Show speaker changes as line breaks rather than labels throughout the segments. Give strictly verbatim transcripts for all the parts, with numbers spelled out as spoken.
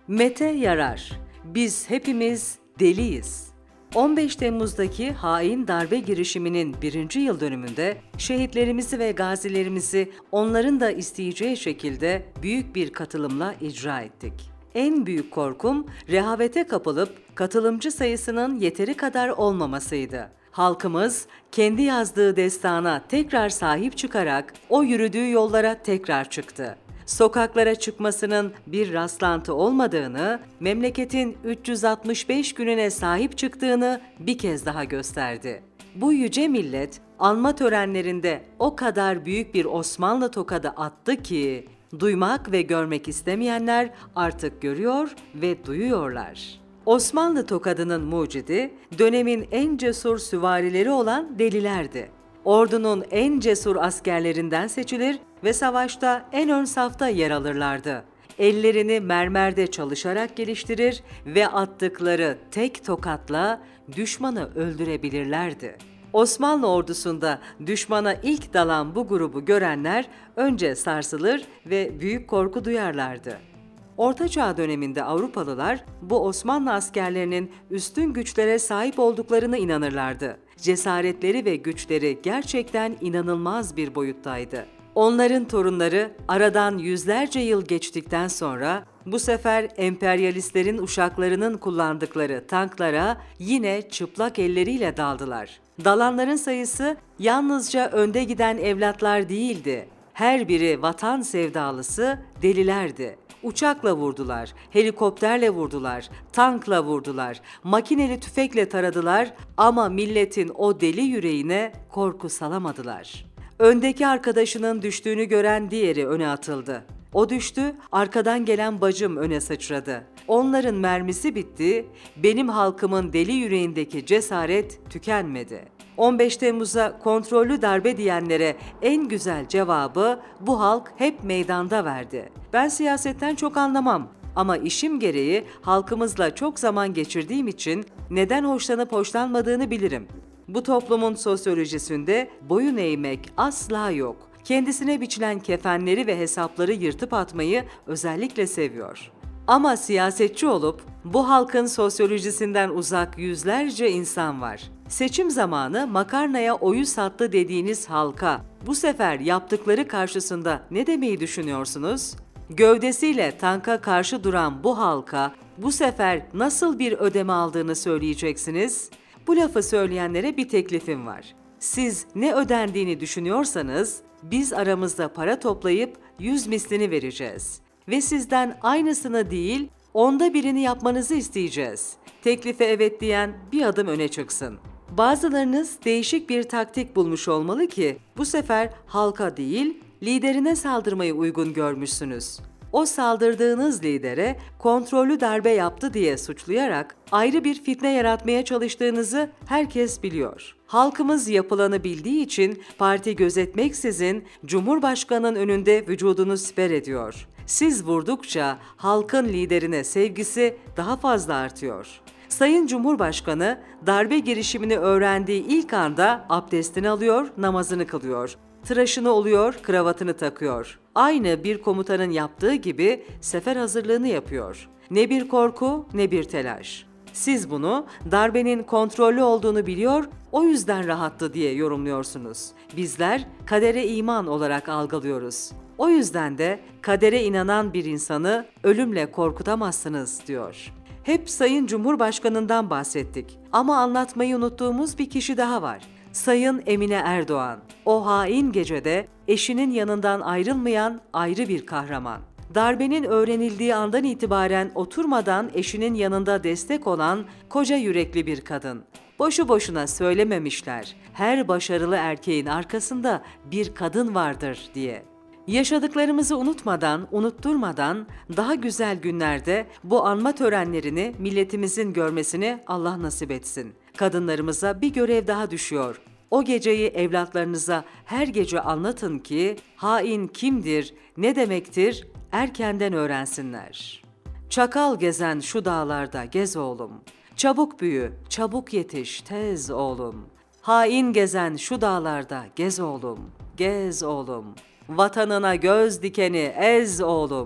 Mete Yarar, biz hepimiz deliyiz. on beş Temmuz'daki hain darbe girişiminin birinci yıl dönümünde şehitlerimizi ve gazilerimizi onların da isteyeceği şekilde büyük bir katılımla icra ettik. En büyük korkum rehavete kapılıp katılımcı sayısının yeteri kadar olmamasıydı. Halkımız kendi yazdığı destana tekrar sahip çıkarak o yürüdüğü yollara tekrar çıktı. Sokaklara çıkmasının bir rastlantı olmadığını, memleketin üç yüz altmış beş gününe sahip çıktığını bir kez daha gösterdi. Bu yüce millet, anma törenlerinde o kadar büyük bir Osmanlı tokadı attı ki, duymak ve görmek istemeyenler artık görüyor ve duyuyorlar. Osmanlı tokadının mucidi, dönemin en cesur süvarileri olan delilerdi. Ordunun en cesur askerlerinden seçilir ve savaşta en ön safta yer alırlardı. Ellerini mermerde çalışarak geliştirir ve attıkları tek tokatla düşmanı öldürebilirlerdi. Osmanlı ordusunda düşmana ilk dalan bu grubu görenler önce sarsılır ve büyük korku duyarlardı. Orta Çağ döneminde Avrupalılar bu Osmanlı askerlerinin üstün güçlere sahip olduklarına inanırlardı. Cesaretleri ve güçleri gerçekten inanılmaz bir boyuttaydı. Onların torunları aradan yüzlerce yıl geçtikten sonra bu sefer emperyalistlerin uşaklarının kullandıkları tanklara yine çıplak elleriyle daldılar. Dalanların sayısı yalnızca önde giden evlatlar değildi. Her biri vatan sevdalısı delilerdi. Uçakla vurdular, helikopterle vurdular, tankla vurdular, makineli tüfekle taradılar ama milletin o deli yüreğine korku salamadılar. Öndeki arkadaşının düştüğünü gören diğeri öne atıldı. O düştü, arkadan gelen bacım öne sıçradı. Onların mermisi bitti, benim halkımın deli yüreğindeki cesaret tükenmedi. on beş Temmuz'a kontrollü darbe diyenlere en güzel cevabı bu halk hep meydanda verdi. Ben siyasetten çok anlamam ama işim gereği halkımızla çok zaman geçirdiğim için neden hoşlanıp hoşlanmadığını bilirim. Bu toplumun sosyolojisinde boyun eğmek asla yok. Kendisine biçilen kefenleri ve hesapları yırtıp atmayı özellikle seviyor. Ama siyasetçi olup bu halkın sosyolojisinden uzak yüzlerce insan var. Seçim zamanı makarnaya oyu sattı dediğiniz halka bu sefer yaptıkları karşısında ne demeyi düşünüyorsunuz? Gövdesiyle tanka karşı duran bu halka bu sefer nasıl bir ödeme aldığını söyleyeceksiniz? Bu lafı söyleyenlere bir teklifim var. Siz ne ödendiğini düşünüyorsanız biz aramızda para toplayıp yüz mislini vereceğiz. Ve sizden aynısını değil, onda birini yapmanızı isteyeceğiz. Teklife evet diyen bir adım öne çıksın. Bazılarınız değişik bir taktik bulmuş olmalı ki bu sefer halka değil, liderine saldırmayı uygun görmüşsünüz. O saldırdığınız lidere kontrollü darbe yaptı diye suçlayarak ayrı bir fitne yaratmaya çalıştığınızı herkes biliyor. Halkımız yapılanı bildiği için parti gözetmeksizin Cumhurbaşkanı'nın önünde vücudunu siper ediyor. Siz vurdukça halkın liderine sevgisi daha fazla artıyor. Sayın Cumhurbaşkanı darbe girişimini öğrendiği ilk anda abdestini alıyor, namazını kılıyor. Tıraşını oluyor, kravatını takıyor. Aynı bir komutanın yaptığı gibi sefer hazırlığını yapıyor. Ne bir korku, ne bir telaş. Siz bunu darbenin kontrollü olduğunu biliyor, o yüzden rahattı diye yorumluyorsunuz. Bizler kadere iman olarak algılıyoruz. O yüzden de kadere inanan bir insanı ölümle korkutamazsınız diyor. Hep Sayın Cumhurbaşkanı'ndan bahsettik ama anlatmayı unuttuğumuz bir kişi daha var. Sayın Emine Erdoğan. O hain gecede eşinin yanından ayrılmayan ayrı bir kahraman. Darbenin öğrenildiği andan itibaren oturmadan eşinin yanında destek olan koca yürekli bir kadın. Boşu boşuna söylememişler. Her başarılı erkeğin arkasında bir kadın vardır diye. Yaşadıklarımızı unutmadan, unutturmadan daha güzel günlerde bu anma törenlerini milletimizin görmesini Allah nasip etsin. Kadınlarımıza bir görev daha düşüyor. O geceyi evlatlarınıza her gece anlatın ki hain kimdir, ne demektir erkenden öğrensinler. Çakal gezen şu dağlarda gez oğlum. Çabuk büyü, çabuk yetiş tez oğlum. Hain gezen şu dağlarda gez oğlum, gez oğlum. Vatanına göz dikeni ez oğlum.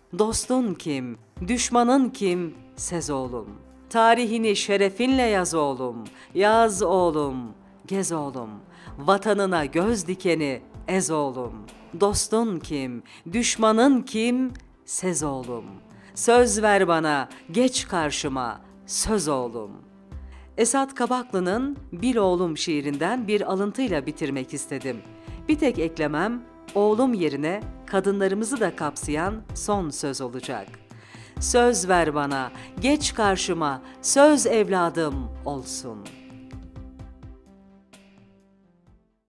Dostun kim, düşmanın kim, sez oğlum. Tarihini şerefinle yaz oğlum, yaz oğlum, gez oğlum. Vatanına göz dikeni ez oğlum. Dostun kim, düşmanın kim, sez oğlum. Söz ver bana, geç karşıma, söz oğlum. Esat Kabaklı'nın Bil Oğlum şiirinden bir alıntıyla bitirmek istedim. Bir tek eklemem, oğlum yerine kadınlarımızı da kapsayan son söz olacak. Söz ver bana, geç karşıma, söz evladım olsun.''